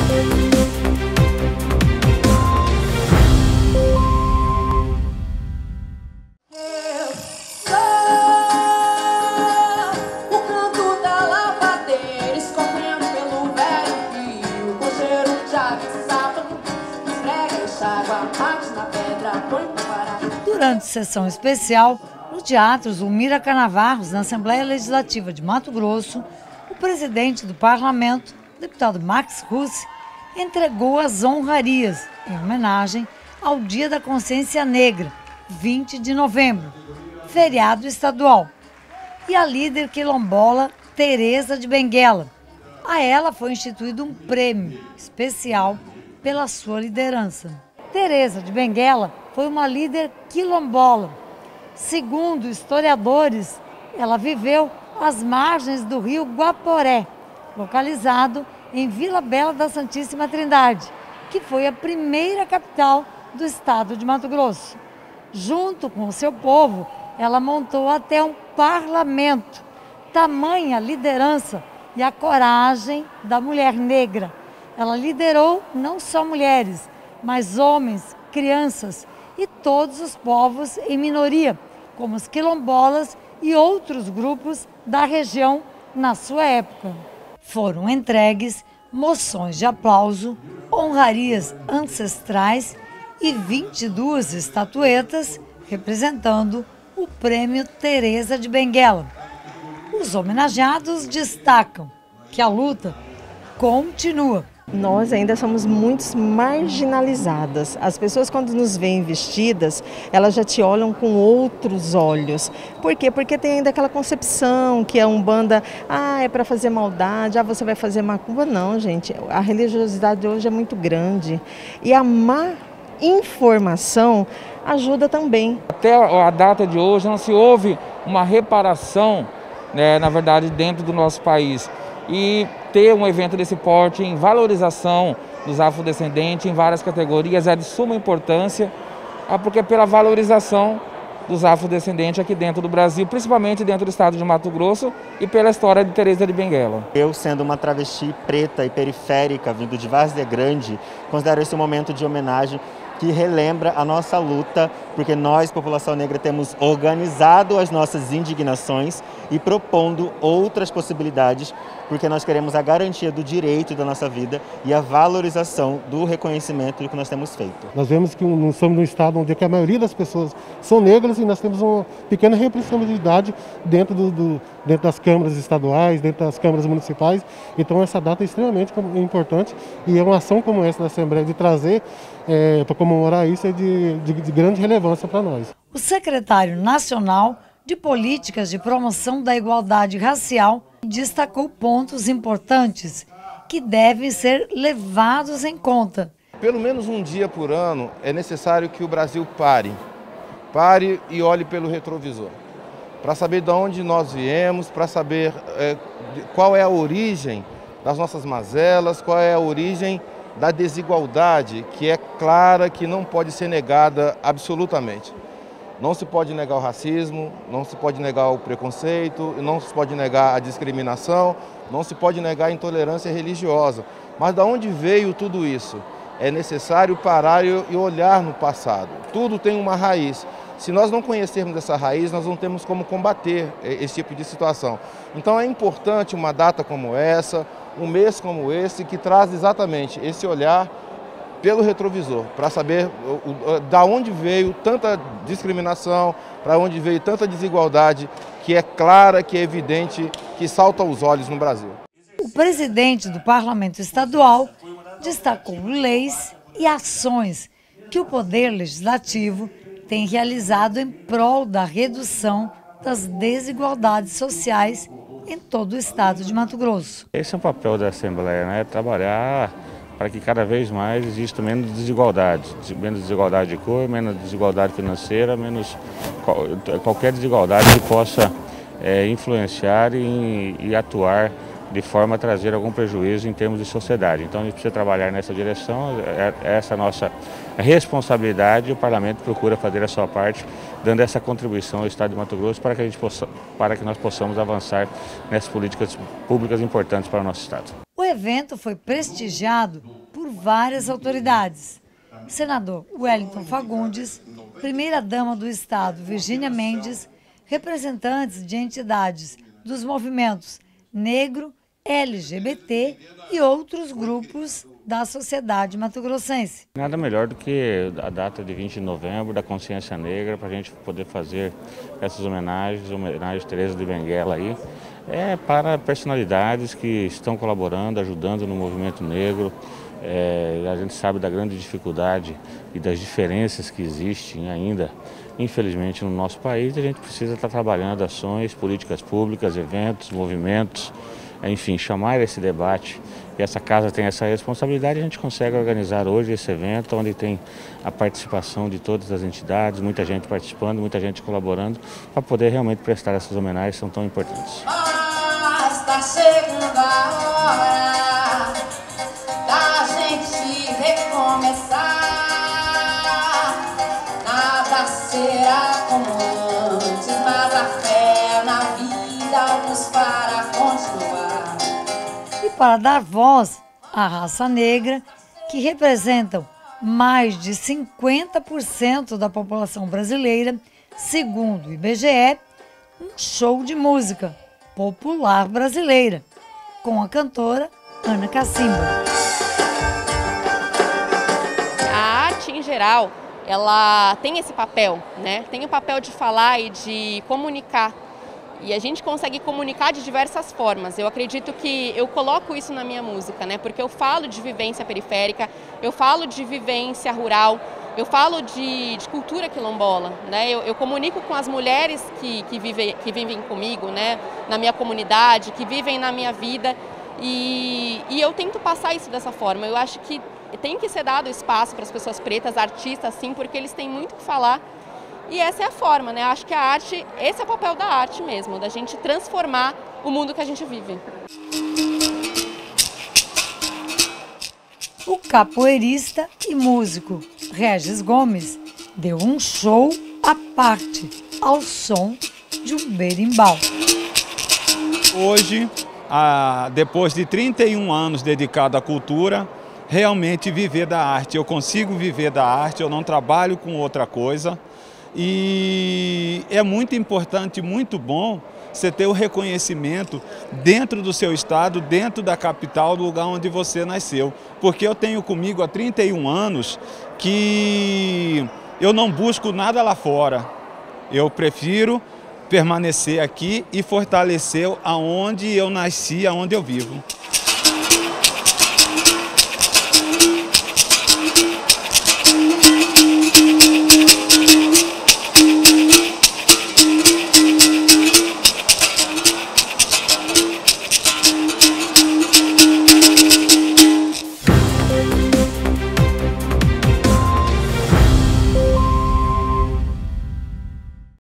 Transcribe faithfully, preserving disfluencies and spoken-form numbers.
Durante sessão especial, no Teatro Zulmira Canavarros, na Assembleia Legislativa de Mato Grosso, o presidente do Parlamento, o deputado Max Russi, entregou as honrarias em homenagem ao Dia da Consciência Negra, vinte de novembro, feriado estadual, e a líder quilombola Tereza de Benguela. A ela foi instituído um prêmio especial pela sua liderança. Tereza de Benguela foi uma líder quilombola. Segundo historiadores, ela viveu às margens do rio Guaporé, localizado em Vila Bela da Santíssima Trindade, que foi a primeira capital do estado de Mato Grosso. Junto com o seu povo, ela montou até um parlamento. Tamanha liderança e a coragem da mulher negra. Ela liderou não só mulheres, mas homens, crianças e todos os povos em minoria, como os quilombolas e outros grupos da região na sua época. Foram entregues moções de aplauso, honrarias ancestrais e vinte e duas estatuetas representando o Prêmio Tereza de Benguela. Os homenageados destacam que a luta continua. Nós ainda somos muito marginalizadas. As pessoas, quando nos veem vestidas, elas já te olham com outros olhos. Por quê? Porque tem ainda aquela concepção que a Umbanda, ah, é para fazer maldade, ah, você vai fazer macumba. Não, gente, a religiosidade hoje é muito grande. E a má informação ajuda também. Até a data de hoje não se houve uma reparação, né, na verdade, dentro do nosso país. E ter um evento desse porte em valorização dos afrodescendentes em várias categorias é de suma importância, porque pela valorização dos afrodescendentes aqui dentro do Brasil, principalmente dentro do estado de Mato Grosso, e pela história de Tereza de Benguela. Eu, sendo uma travesti preta e periférica, vindo de Várzea Grande, considero esse um momento de homenagem que relembra a nossa luta, porque nós, população negra, temos organizado as nossas indignações e propondo outras possibilidades, porque nós queremos a garantia do direito da nossa vida e a valorização do reconhecimento do que nós temos feito. Nós vemos que nós somos num estado onde a maioria das pessoas são negras e nós temos uma pequena representatividade dentro, do, do, dentro das câmaras estaduais, dentro das câmaras municipais. Então essa data é extremamente importante e é uma ação como essa da Assembleia de trazer é, para comemorar isso é de, de, de grande relevância para nós. O secretário nacional de Políticas de Promoção da Igualdade Racial destacou pontos importantes que devem ser levados em conta. Pelo menos um dia por ano é necessário que o Brasil pare, pare e olhe pelo retrovisor, para saber de onde nós viemos, para saber é, qual é a origem das nossas mazelas, qual é a origem da desigualdade, que é clara, que não pode ser negada absolutamente. Não se pode negar o racismo, não se pode negar o preconceito, não se pode negar a discriminação, não se pode negar a intolerância religiosa. Mas de onde veio tudo isso? É necessário parar e olhar no passado. Tudo tem uma raiz. Se nós não conhecermos essa raiz, nós não temos como combater esse tipo de situação. Então é importante uma data como essa, um mês como esse, que traz exatamente esse olhar pelo retrovisor, para saber da onde veio tanta discriminação, para onde veio tanta desigualdade, que é clara, que é evidente, que salta aos olhos no Brasil. O presidente do Parlamento Estadual destacou leis e ações que o Poder Legislativo tem realizado em prol da redução das desigualdades sociais em todo o estado de Mato Grosso. Esse é o papel da Assembleia, né? Trabalhar para que cada vez mais exista menos desigualdade, menos desigualdade de cor, menos desigualdade financeira, menos qualquer desigualdade que possa é, influenciar e, e atuar de forma a trazer algum prejuízo em termos de sociedade. Então a gente precisa trabalhar nessa direção, é essa a nossa responsabilidade, e o Parlamento procura fazer a sua parte, dando essa contribuição ao Estado de Mato Grosso para que, a gente possa, para que nós possamos avançar nessas políticas públicas importantes para o nosso Estado. O evento foi prestigiado por várias autoridades. Senador Wellington Fagundes, primeira-dama do Estado, Virgínia Mendes, representantes de entidades dos movimentos negro, L G B T e outros grupos da sociedade mato-grossense. Nada melhor do que a data de vinte de novembro da Consciência Negra para a gente poder fazer essas homenagens, homenagem a Teresa de Benguela aí, é para personalidades que estão colaborando, ajudando no movimento negro. É, a gente sabe da grande dificuldade e das diferenças que existem ainda, infelizmente, no nosso país. A gente precisa estar trabalhando ações, políticas públicas, eventos, movimentos, enfim, chamar esse debate. E essa casa tem essa responsabilidade, a gente consegue organizar hoje esse evento, onde tem a participação de todas as entidades, muita gente participando, muita gente colaborando, para poder realmente prestar essas homenagens que são tão importantes. Ah, está chegando a hora da gente recomeçar, nada será como antes, mas a fé na vida nos fará continuar. E para dar voz à raça negra, que representam mais de cinquenta por cento da população brasileira, segundo o I B G E, um show de música popular brasileira, com a cantora Ana Cacimba. A arte, em geral, ela tem esse papel, né? Tem o papel de falar e de comunicar. E a gente consegue comunicar de diversas formas. Eu acredito que eu coloco isso na minha música, né? Porque eu falo de vivência periférica, eu falo de vivência rural, eu falo de, de cultura quilombola, né? Eu, eu comunico com as mulheres que, que, vive, que vivem comigo, né? Na minha comunidade, que vivem na minha vida. E, e eu tento passar isso dessa forma. Eu acho que tem que ser dado espaço para as pessoas pretas, artistas, sim, porque eles têm muito o que falar. E essa é a forma, né? Acho que a arte, esse é o papel da arte mesmo, da gente transformar o mundo que a gente vive. O capoeirista e músico Regis Gomes deu um show à parte ao som de um berimbau. Hoje, ah, depois de trinta e um anos dedicado à cultura, realmente viver da arte. Eu consigo viver da arte, eu não trabalho com outra coisa. E é muito importante, muito bom você ter o reconhecimento dentro do seu estado, dentro da capital, do lugar onde você nasceu. Porque eu tenho comigo há trinta e um anos que eu não busco nada lá fora. Eu prefiro permanecer aqui e fortalecer aonde eu nasci, aonde eu vivo.